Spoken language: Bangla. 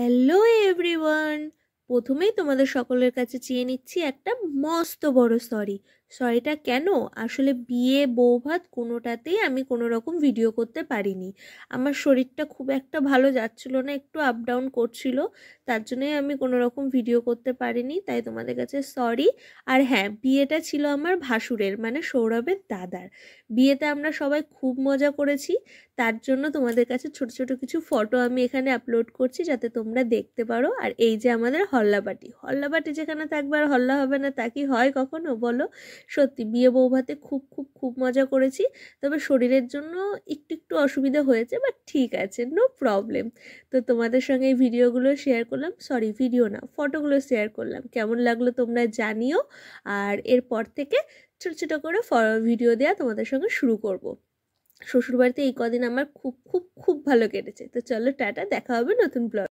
হ্যালো এভরিওয়ান, প্রথমেই তোমাদের সকলের কাছে চেয়ে নিচ্ছি একটা মস্ত বড় সরিটা কেন? আসলে বিয়ে বৌভাত কোনোটাতেই আমি কোনো রকম ভিডিও করতে পারিনি। আমার শরীরটা খুব একটা ভালো যাচ্ছিল না, একটু আপ ডাউন করছিল, তার জন্যই আমি কোনো রকম ভিডিও করতে পারিনি, তাই তোমাদের কাছে সরি। আর হ্যাঁ, বিয়েটা ছিল আমার ভাসুরের মানে সৌরভের দাদার। বিয়েতে আমরা সবাই খুব মজা করেছি, তার জন্য তোমাদের কাছে ছোট ছোট কিছু ফটো আমি এখানে আপলোড করছি যাতে তোমরা দেখতে পারো। আর এই যে আমাদের হল্লাবাটি যেখানে থাকবে আর হল্লা হবে না তা কি হয় কখনো বলো? সত্যি বিয়ে বৌভাতে খুব খুব খুব মজা করেছি, তবে শরীরের জন্য একটু একটু অসুবিধা হয়েছে, বাট ঠিক আছে, নো প্রবলেম। তো তোমাদের সঙ্গে এই ভিডিওগুলো শেয়ার করলাম, সরি ভিডিও না, ফটোগুলো শেয়ার করলাম। কেমন লাগলো তোমরা জানিও। আর এরপর থেকে ছোটো ছোটো করে ভিডিও দেওয়া তোমাদের সঙ্গে শুরু করব। শ্বশুরবাড়িতে এই কদিন আমার খুব খুব খুব ভালো কেটেছে। তো চলো টাটা, দেখা হবে নতুন ব্লগ।